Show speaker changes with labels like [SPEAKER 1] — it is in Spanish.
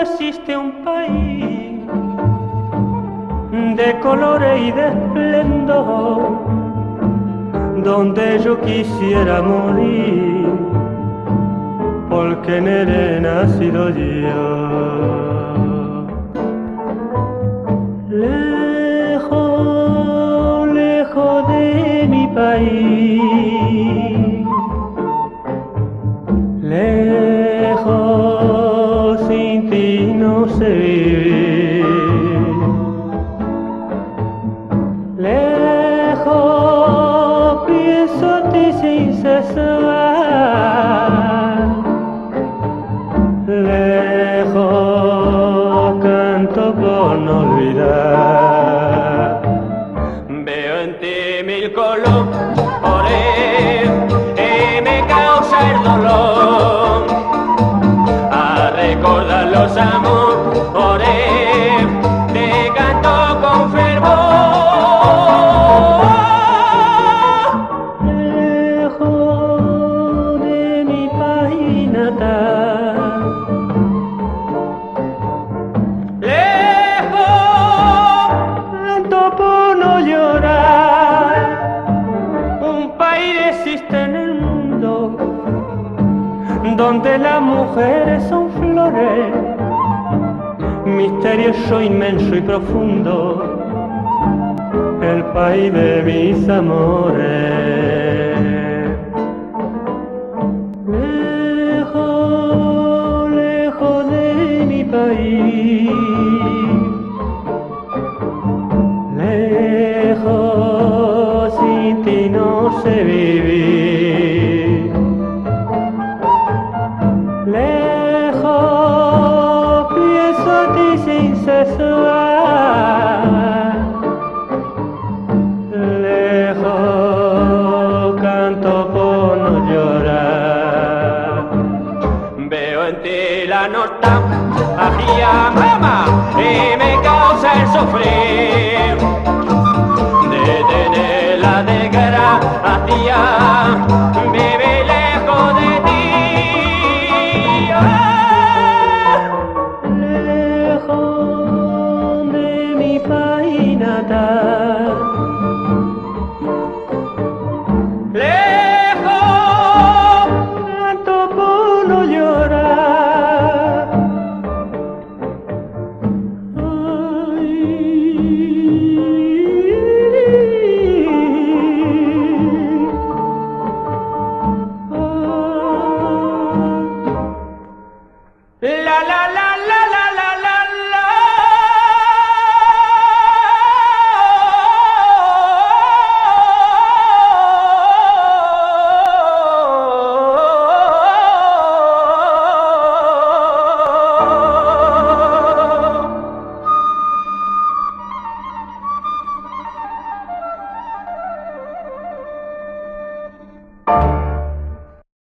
[SPEAKER 1] existe un país de colores y de esplendor donde yo quisiera morir, porque en él he nacido yo. Lejos, lejos de mi país, lejos, sin ti no sé vivir. Lejos, pienso en ti sin cesar. Lejos, canto por no olvidar. Veo en ti mil colores y me causa el dolor a recordar los amores. Te canto con fervor. Lejos de mi país natal, lejos, canto por no llorar. Un país existe en el mundo donde las mujeres son flores, misterioso, inmenso y profundo, el país de mis amores. Lejos, lejos de mi país, lejos, sin ti no sé vivir. Lejos, pienso en ti sin cesar. Lejos, canto por no llorar. Veo en ti la nostalgia, mamá, y me causa el sufrir de tener la desgracia, vive lejos de ti. Lejos de mi país natal, lejos, canto por no llorar. Ay, la la la.